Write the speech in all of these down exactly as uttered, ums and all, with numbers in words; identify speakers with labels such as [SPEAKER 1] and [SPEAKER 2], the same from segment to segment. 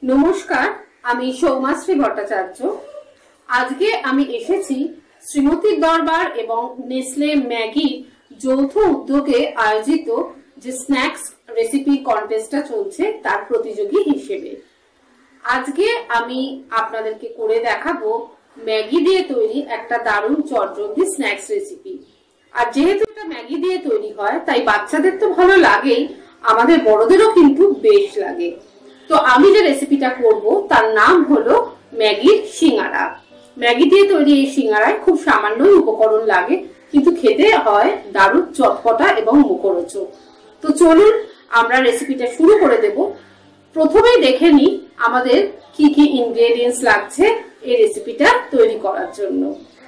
[SPEAKER 1] নমস্কার, আমি সৌমাশ্রী ভট্টাচার্য। আজকে আমি এসেছি শ্রীমতীর দরবার এবং নেসলে ম্যাগি যৌথ উদ্যোগে আয়োজিত যে স্ন্যাক্স রেসিপি কন্টেস্টটা চলছে তার প্রতিযোগী হিসেবে। আজকে আমি আপনাদেরকে করে দেখাবো ম্যাগি দিয়ে তৈরি একটা দারুণ চটজলদি স্ন্যাক্স রেসিপি। আর যেহেতু এটা ম্যাগি দিয়ে তৈরি হয় তাই বাচ্চাদের তো ভালো লাগেই, আমাদের বড়দেরও কিন্তু বেশ লাগে। তো আমি যে রেসিপিটা করব তার নাম হলো ম্যাগির সিঙ্গারা। ম্যাগি দিয়ে তৈরি এই সিঙ্গারায় খুব সামান্যই উপকরণ লাগে, কিন্তু খেতে হয় দারুণ চটপটা এবং মুখরোচক। তো চলুন আমরা রেসিপিটা শুরু করে দেব। প্রথমেই দেখে নিই আমাদের কি কি ইনগ্রেডিয়েন্টস লাগছে এই রেসিপিটা তৈরি করার জন্য।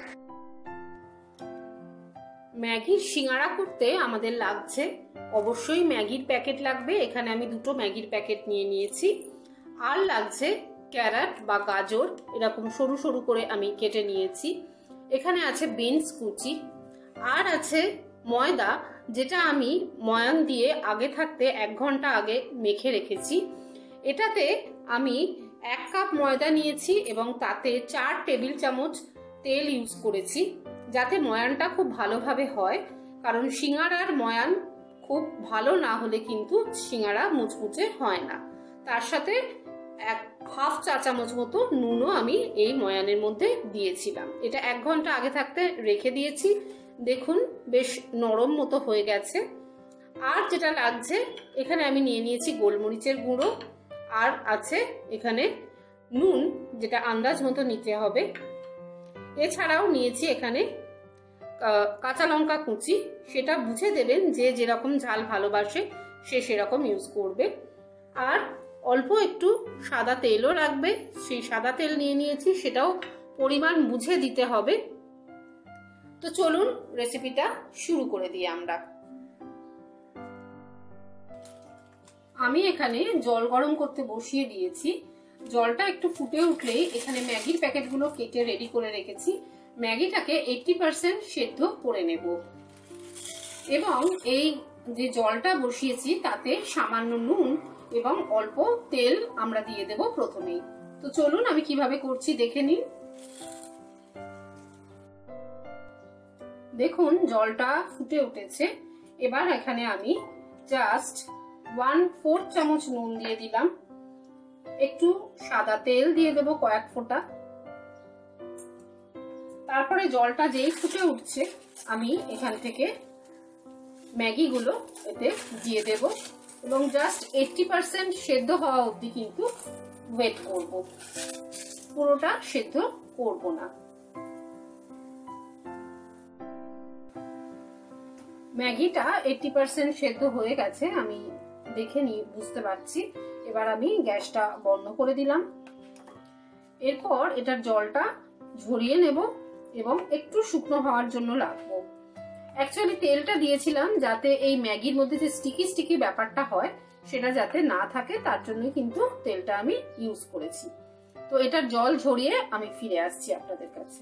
[SPEAKER 1] ম্যাগির সিঙ্গারা করতে আমাদের লাগছে অবশ্যই ম্যাগির প্যাকেট লাগবে, এখানে আমি দুটো ম্যাগির প্যাকেট নিয়ে নিয়েছি। আর লাগছে ক্যারট বা গাজর, এরকম সরু সরু করে আমি কেটে নিয়েছি। এখানে আছে বিনস কুচি, আর আছে ময়দা, যেটা আমি ময়ান দিয়ে আগে থাকতে এক ঘন্টা আগে মেখে রেখেছি। এটাতে আমি এক কাপ ময়দা নিয়েছি এবং তাতে চার টেবিল চামচ তেল ইউজ করেছি, যাতে ময়ানটা খুব ভালোভাবে হয়, কারণ সিঙ্গারার ময়ান খুব ভালো না হলে কিন্তু সিঙ্গারা মুচমুচে হয় না। তার সাথে এক হাফ চা চামচ মতো নুনও আমি এই ময়ানের মধ্যে দিয়েছিলাম। এটা এক ঘন্টা আগে থাকতে রেখে দিয়েছি, দেখুন বেশ নরম মতো হয়ে গেছে। আর যেটা লাগছে, এখানে আমি নিয়ে নিয়েছি গোলমরিচের গুঁড়ো, আর আছে এখানে নুন, যেটা আন্দাজ মতো নিতে হবে। এছাড়াও নিয়েছি এখানে কাঁচা লঙ্কা কুচি, সেটা বুঝে দেবেন, যে যেরকম ঝাল ভালোবাসে সে সেরকম ইউজ করবে। আর অল্প একটু সাদা তেলও লাগবে, সেই সাদা তেল নিয়ে নিয়েছি, সেটাও পরিমাণ বুঝে দিতে হবে। তো চলুন রেসিপিটা শুরু করে দিই আমরা। আমি এখানে জল গরম করতে বসিয়ে দিয়েছি। জলটা একটু ফুটে উঠলেই এখানে ম্যাগির প্যাকেটগুলো কেটে রেডি করে রেখেছি। ম্যাগিটাকে এইটটি পার্সেন্ট সেদ্ধ করে নেব এবং এই যে জলটা বসিয়েছি তাতে সামান্য নুন এবং অল্প তেল আমরা দিয়ে দেব প্রথমেই। তো চলুন আমি কিভাবে করছি দেখে নিন। দেখুন জলটা ফুটে উঠেছে। এবার এখানে আমি জাস্ট ওয়ান ফোর্থ চামচ নুন দিয়ে দিলাম, একটু সাদা তেল দিয়ে দেব কয়েক ফোঁটা। তারপরে জলটা যেই ফুটে উঠছে আমি এখান থেকে ম্যাগিগুলো এতে দিয়ে দেব এবং জাস্ট এইটটি পার্সেন্ট সেদ্ধ হওয়া অবধি কিন্তু ওয়েট করব, পুরোটা সেদ্ধ করব না। ম্যাগিটা এইটটি পার্সেন্ট সেদ্ধ হয়ে গেছে, আমি দেখে নিয়ে বুঝতে পারছি। এবার আমি গ্যাসটা বন্ধ করে দিলাম। এরপর এটার জলটা ঝরিয়ে নেব এবং একটু শুকনো হওয়ার জন্য রাখবো। অ্যাকচুয়ালি তেলটা দিয়েছিলাম যাতে এই ম্যাগির মধ্যে যে স্টিকি স্টিকি ব্যাপারটা হয় সেটা যাতে না থাকে, তার জন্যই কিন্তু তেলটা আমি ইউজ করেছি। তো এটার জল ঝরিয়ে আমি ফিরে আসছি আপনাদের কাছে।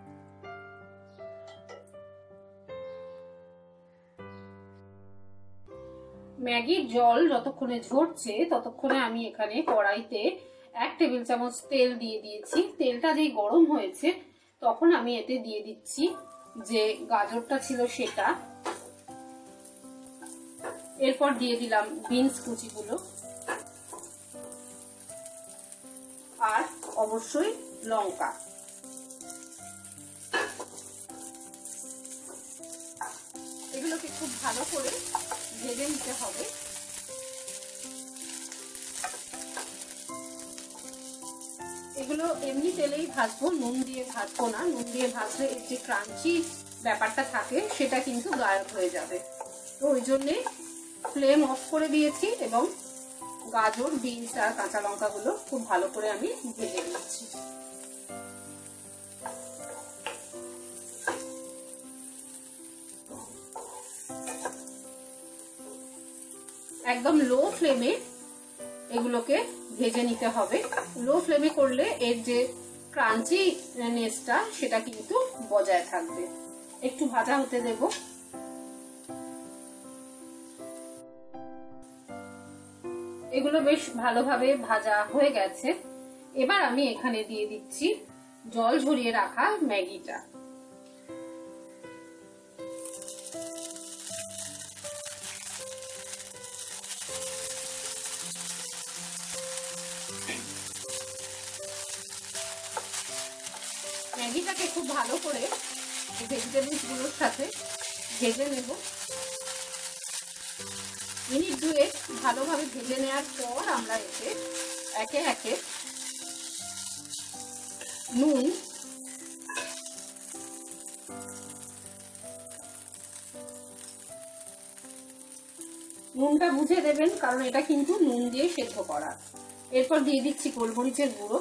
[SPEAKER 1] ম্যাগির জল যতক্ষণে ঝরছে ততক্ষণে আমি এখানে কড়াইতে এক টেবিল চামচ তেল দিয়ে দিয়েছি। তেলটা যেই গরম হয়েছে তখন আমি এতে দিয়ে দিচ্ছি যে গাজরটা ছিল সেটা, এরপর দিয়ে দিলাম বিনস কুচিগুলো, আর অবশ্যই লঙ্কা। এগুলোকে খুব ভালো করে ভেজে নিতে হবে। এগুলো এমনি তেলেই ভাজবো, নুন দিয়ে ভাজবো না। নুন দিয়ে ভাজলে এর যে ক্রাঞ্চি ব্যাপারটা থাকে সেটা কিন্তু গায়েব হয়ে যাবে। তো ওই জন্যে ফ্লেম অফ করে দিয়েছি এবং গাজর, বিনস আর কাঁচা লঙ্কাগুলো খুব ভালো করে আমি ভেজে নিচ্ছি। একদম লো ফ্লেমে এগুলোকে ভেজে নিতে হবে। লো ফ্লেমে করলে এর যে ক্রাঞ্চি নেসটা সেটা কিন্তু বজায় থাকবে। একটু ভাজা হতে দেব। এগুলো বেশ ভালোভাবে ভাজা হয়ে গেছে। এবার আমি এখানে দিয়ে দিচ্ছি জল ঝরিয়ে রাখা ম্যাগিটা। ম্যাগিটাকে খুব ভালো করে ভেজিটেবলস গুলোর সাথে ভেজে নেব। মিনিট দুয়েক ভালোভাবে ভেজে নেওয়ার পর আমরা এতে একে একে নুন, নুনটা বুঝে দেবেন কারণ এটা কিন্তু নুন দিয়ে সেদ্ধ করা। এরপর দিয়ে দিচ্ছি গোলমরিচের গুঁড়ো।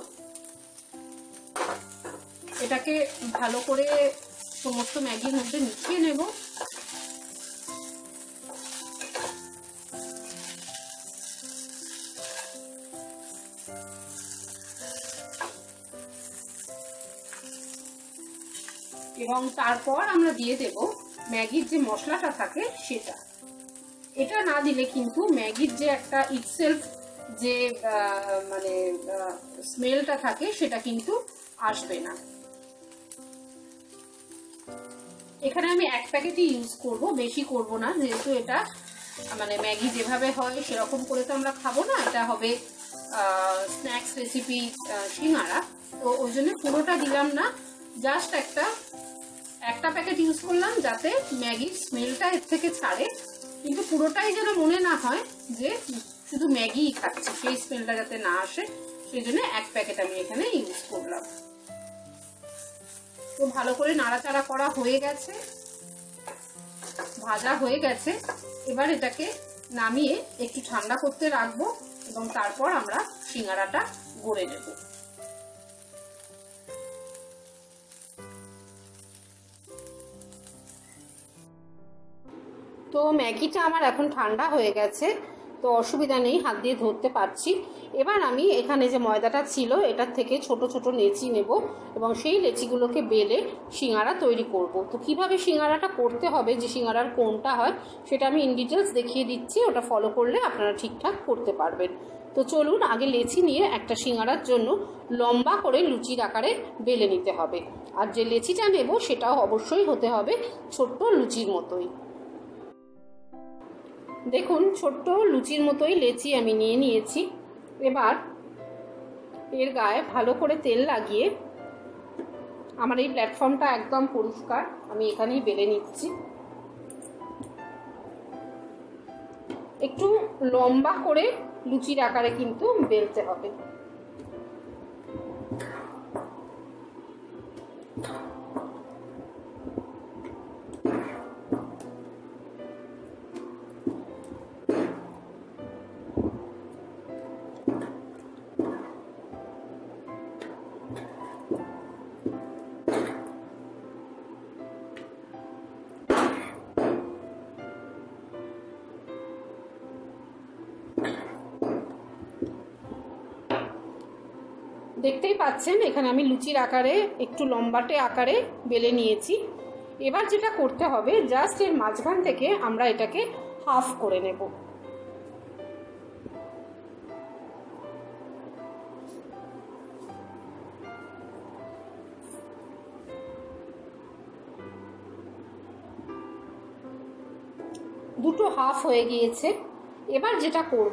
[SPEAKER 1] এটাকে ভালো করে সমস্ত ম্যাগির মধ্যে মিশিয়ে নেব। এবং তারপর আমরা দিয়ে দেব ম্যাগির যে মশলাটা থাকে সেটা। এটা না দিলে কিন্তু ম্যাগির যে একটা ইটসেলফ যে মানে স্মেলটা থাকে সেটা কিন্তু আসবে না। এখানে আমি এক প্যাকেটই ইউজ করব, বেশি করব না, যেহেতু এটা মানে ম্যাগি যেভাবে হয় সেরকম করে তো আমরা খাবো না, এটা হবে স্ন্যাক্স রেসিপি সিঙ্গারা। তো ওই জন্য পুরোটা দিলাম না, জাস্ট একটা একটা প্যাকেট ইউজ করলাম যাতে ম্যাগির স্মেলটা এর থেকে ছাড়ে, কিন্তু পুরোটাই যেন মনে না হয় যে শুধু ম্যাগিই খাচ্ছি, সেই স্মেলটা যাতে না আসে সেই জন্য এক প্যাকেট আমি এখানে ইউজ করলাম। তো ভালো করে নাড়াচাড়া করা হয়ে গেছে, ভাজা হয়ে গেছে। এবার এটাকে নামিয়ে একটু ঠান্ডা করতে রাখবো এবং তারপর আমরা সিঙ্গারাটা গড়ে নেব। তো ম্যাগিটা আমার এখন ঠান্ডা হয়ে গেছে, তো অসুবিধা নেই, হাত দিয়ে ধরতে পারছি। এবার আমি এখানে যে ময়দাটা ছিল এটার থেকে ছোট ছোট লেচি নেব এবং সেই লেচিগুলোকে বেলে সিঙ্গারা তৈরি করব। তো কিভাবে সিঙ্গারাটা করতে হবে, যে সিঙ্গারার কোনটা হয় সেটা আমি ইন ডিটেলস দেখিয়ে দিচ্ছি, ওটা ফলো করলে আপনারা ঠিকঠাক করতে পারবেন। তো চলুন, আগে লেচি নিয়ে একটা সিঙ্গারার জন্য লম্বা করে লুচির আকারে বেলে নিতে হবে। আর যে লেচিটা নেব সেটাও অবশ্যই হতে হবে ছোট্ট লুচির মতোই। দেখুন, ছোট্ট লুচির মতোই লেচি আমি নিয়ে নিয়েছি। এবার এর গায়ে ভালো করে তেল লাগিয়ে, আমার এই প্ল্যাটফর্মটা একদম পরিষ্কার, আমি এখানেই বেলে নিচ্ছি। একটু লম্বা করে লুচির আকারে কিন্তু বেলতে হবে। দেখতেই পাচ্ছেন এখানে আমি লুচির আকারে একটু লম্বাটে আকারে বেলে নিয়েছি। এবার যেটা করতে হবে, জাস্ট এর মাঝখান থেকে আমরা এটাকে হাফ করে নেব। দুটো হাফ হয়ে গিয়েছে। এবার যেটা করব,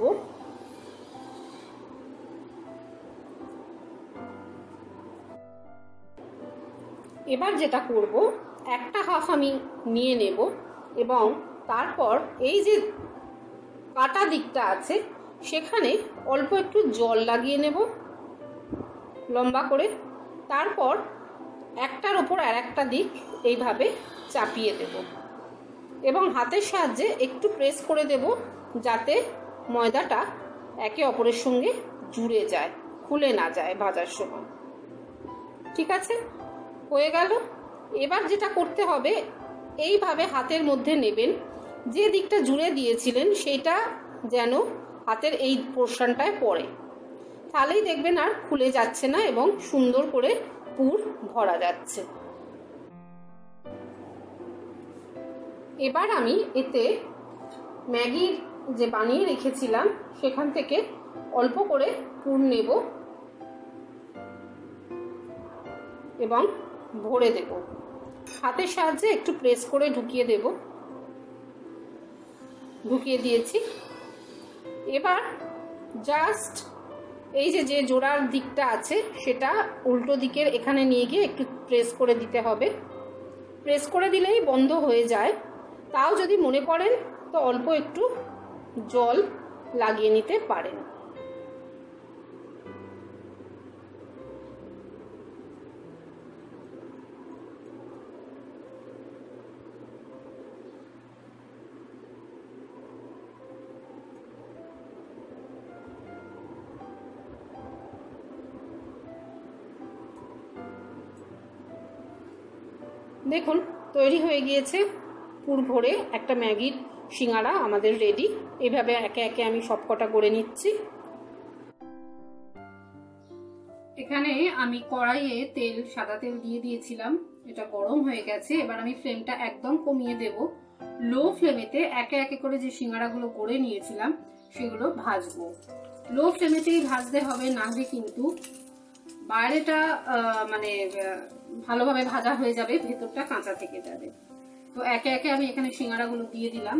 [SPEAKER 1] এবার যেটা করব একটা হাফ আমি নিয়ে নেব এবং তারপর এই যে কাটা দিকটা আছে সেখানে অল্প একটু জল লাগিয়ে নেব লম্বা করে। তারপর একটার ওপর আর একটা দিক এইভাবে চাপিয়ে দেব এবং হাতের সাহায্যে একটু প্রেস করে দেব যাতে ময়দাটা একে অপরের সঙ্গে জুড়ে যায়, খুলে না যায় ভাজার সময়। ঠিক আছে, হয়ে গেল। এবার যেটা করতে হবে, এইভাবে হাতের মধ্যে নেবেন, যে দিকটা জুড়ে দিয়েছিলেন সেইটা যেন হাতের এই পোর্শনটায় পড়ে, তাহলেই দেখবেন আর খুলে যাচ্ছে না এবং সুন্দর করে পুর ভরা যাচ্ছে। এবার আমি এতে ম্যাগির যে বানিয়ে রেখেছিলাম সেখান থেকে অল্প করে পুর নেব এবং ভরে দেব। হাতের সাহায্যে একটু প্রেস করে ঢুকিয়ে দেব। ঢুকিয়ে দিয়েছি। এবার জাস্ট এই যে যে জোড়ার দিকটা আছে সেটা উল্টো দিকের এখানে নিয়ে গিয়ে একটু প্রেস করে দিতে হবে। প্রেস করে দিলেই বন্ধ হয়ে যায়। তাও যদি মনে করেন তো অল্প একটু জল লাগিয়ে নিতে পারেন। দেখুন তৈরি হয়ে গিয়েছে পুর ভরে একটা ম্যাগির সিঙ্গারা আমাদের রেডি। এভাবে একে একে আমি সবকটা করে নিচ্ছি। এখানে আমি কড়াইয়ে তেল সাদা তেল দিয়ে দিয়েছিলাম, এটা গরম হয়ে গেছে। এবার আমি ফ্লেমটা একদম কমিয়ে দেব। লো ফ্লেমেতে একে একে করে যে সিঙ্গারাগুলো করে নিয়েছিলাম সেগুলো ভাজবো। লো ফ্লেমেতেই ভাজতে হবে, না হলে কিন্তু বাইরেটা মানে ভালোভাবে ভাজা হয়ে যাবে, ভেতরটা কাঁচা থেকে যাবে। তো একে একে আমি এখানে সিঙ্গারাগুলো দিয়ে দিলাম।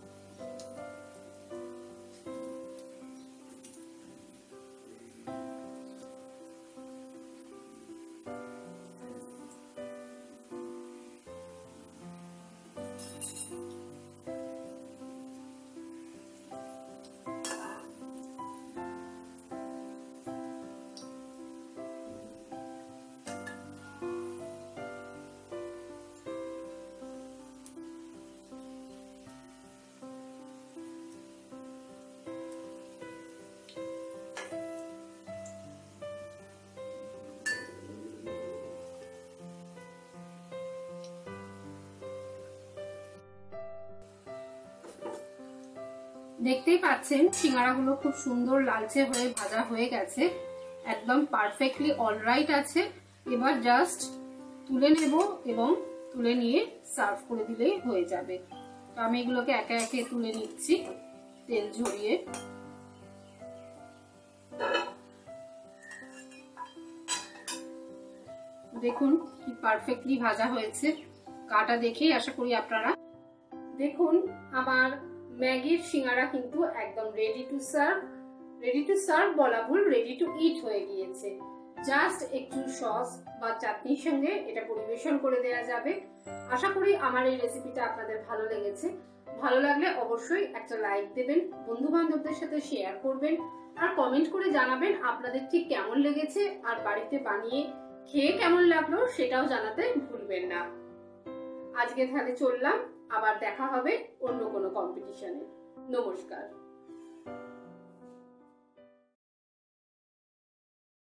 [SPEAKER 1] দেখতেই পাচ্ছেন সিঙ্গারাগুলো খুব সুন্দর লালচে হয়ে ভাজা হয়ে গেছে, একদম পারফেক্টলি অলরাইট আছে। এবার জাস্ট তুলে নেব এবং তুলে নিয়ে সার্ভ করে দিলেই হয়ে যাবে। তো আমি এগুলোকে একে একে তুলে নিচ্ছি তেল ঝরিয়ে। দেখুন কি পারফেক্টলি ভাজা হয়েছে, কাটা দেখেই আশা করি আপনারা। দেখুন আমার ম্যাগির সিঙ্গারা কিন্তু একদম ready to serve. Ready to serve বলা ভুল, রেডি টু ইট হয়ে গিয়েছে। জাস্ট একটু সস বা চাটনির সঙ্গে এটা পরিবেশন করে দেওয়া যাবে। আশা করি আমার এই রেসিপিটা আপনাদের ভালো লেগেছে। ভালো লাগলে অবশ্যই একটা লাইক দেবেন, বন্ধু বান্ধবদের সাথে শেয়ার করবেন, আর কমেন্ট করে জানাবেন আপনাদের ঠিক কেমন লেগেছে, আর বাড়িতে বানিয়ে খেয়ে কেমন লাগলো সেটাও জানাতে ভুলবেন না। আজকে তাহলে চললাম, আবার দেখা হবে অন্য কোনো কম্পিটিশনে। নমস্কার।